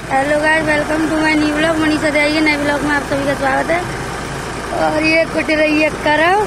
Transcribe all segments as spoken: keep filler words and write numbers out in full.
Hello guys, welcome to my new blog. Manisha जाइए नए blog में आप सभी का स्वागत है। और ये कुट रही है करव।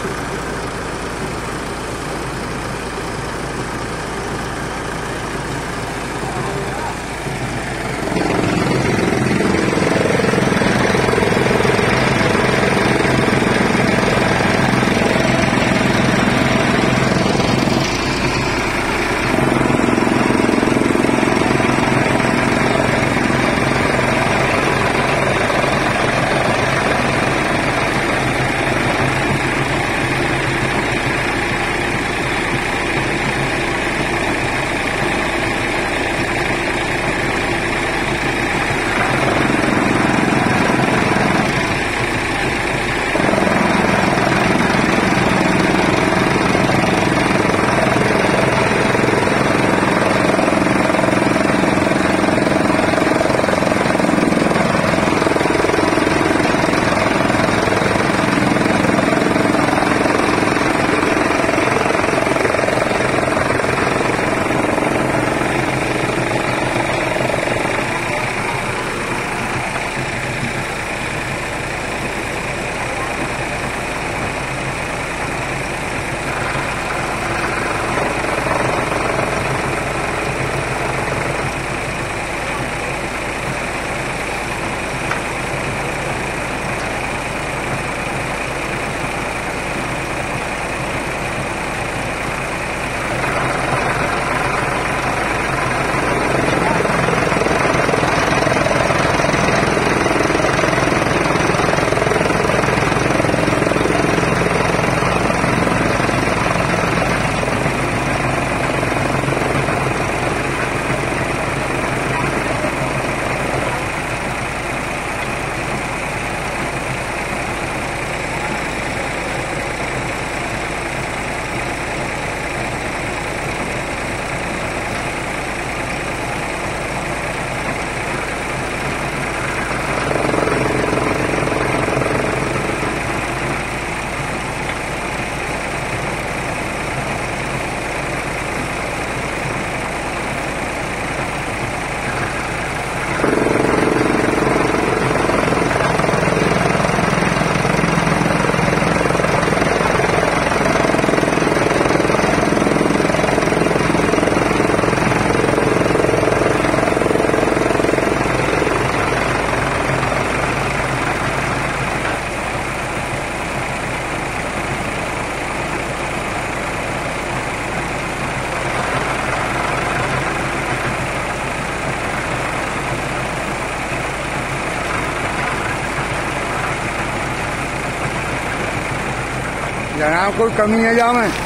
जनाब कोई कमी है जा में?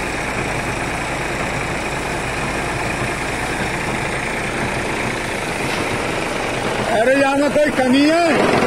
अरे जा में कोई कमी है?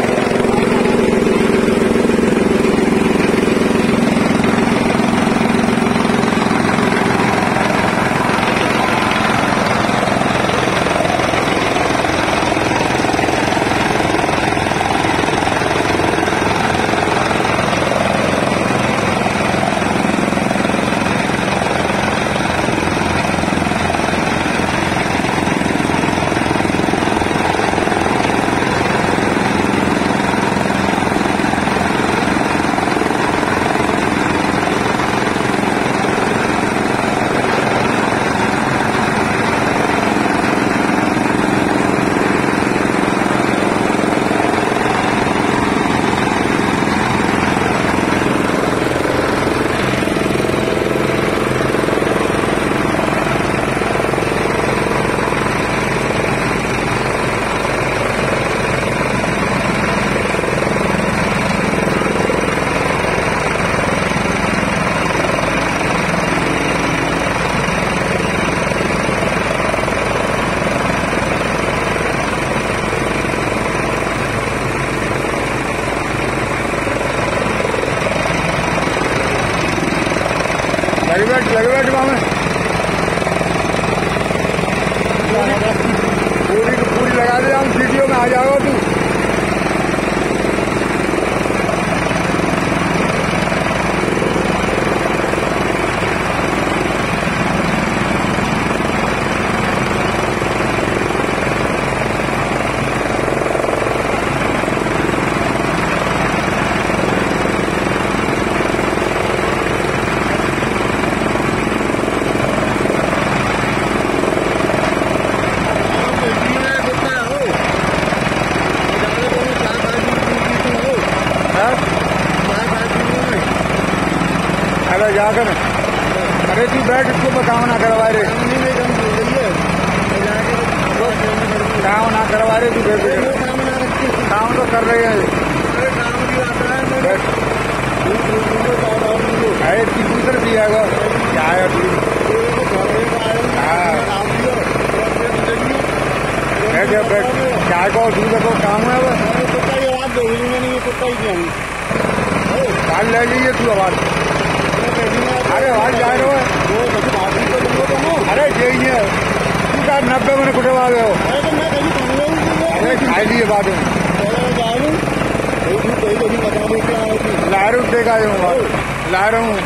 कर। अरे तू बैठ, इसको काम ना करवा रहे, काम ना करवा रहे, तू काम तो कर रहे हैं। अरे दूसरा दिया गो क्या है तू? क्या को दूसरे को काम है वो काल ले लीजिए तू आवाज। अरे आवाज जा रहे हो? अरे जाइए तू का नब्बे में कुछ आ गए हो? अरे खाई लिए बाद में लारू देखा हूँ ला रहा हूँ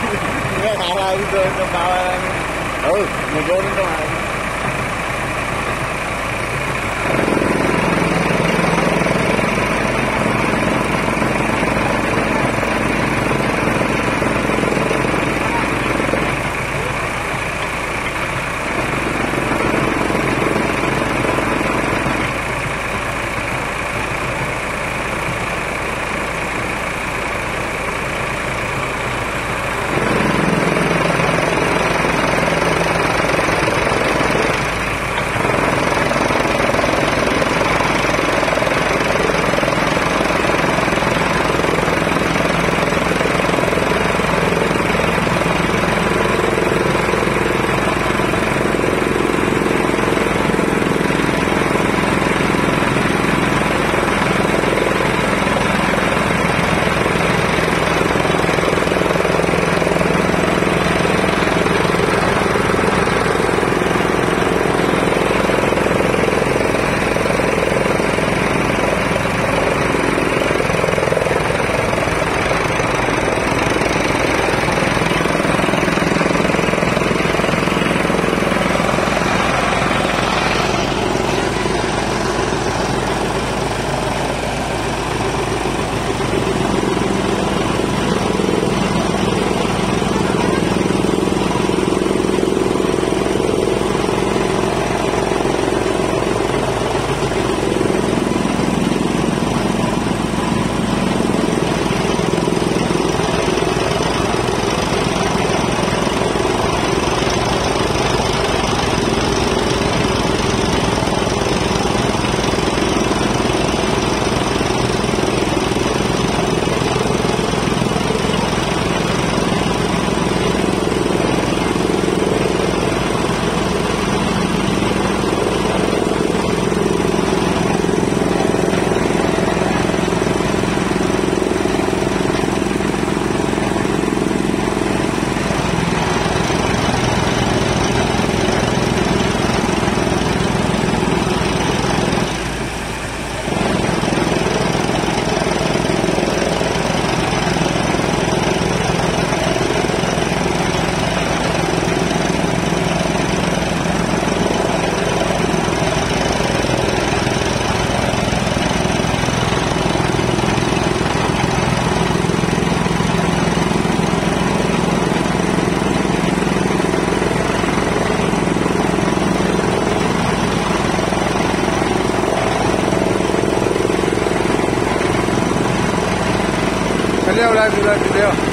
चलिए उड़ा चलिए।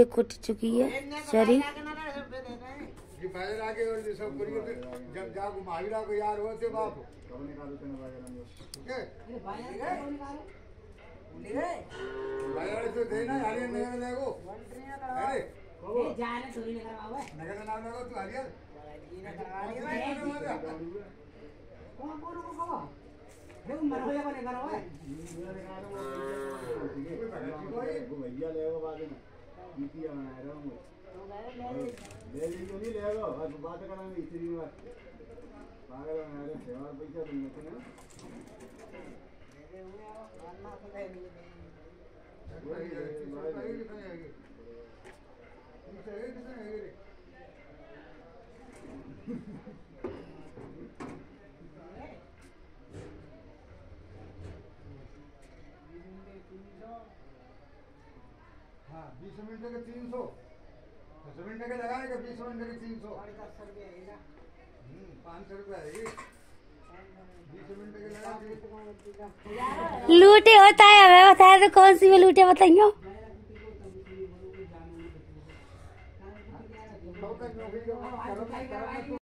ये कुट चुकी है चरी। ये पहले लाके और ये सब करिए फिर जब जाओ महावीरा को यार होते बाप बाजार तो देना हरियर नगर लगो अरे ये जाने थोड़ी नगर बाबू नगर का नाम लगो तू हरियर कौन कौन को कहो देखो मर होया बने करो है भैया लेगो बाद में नीतिया बना रहा हूं ले ली तो नहीं लेगो आज बात करांगे इतनी बात पागल बना रहे सेवा पैसा दूंगा ना हाँ बीस मिनट के तीन सौ दस मिनट के लगाने का बीस मिनट के तीन सौ पाँच सौ रुपये आएगी बीस मिनट के लगा। लूटे होता है हमें बताया तो कौन सी में लूटे बताइयो। नौकरी